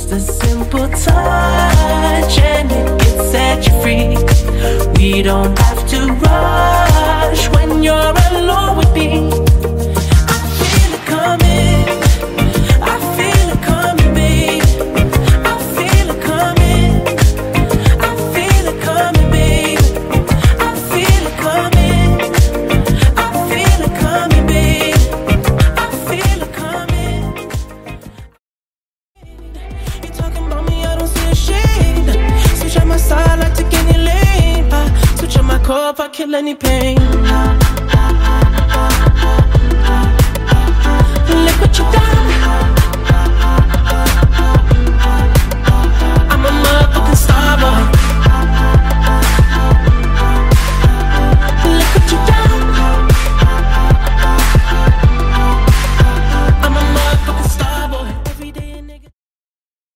Just a simple touch and it can set you free. We don't have to rush when you're alone with me. I feel it coming, I feel it coming, babe. I feel it coming, I feel it coming, babe. I feel it coming, I feel it coming, babe. I feel it coming. You talking about me, I don't see a shade. Switch on my side, I take any lane. Switch on my core, I kill any pain. Look what you done.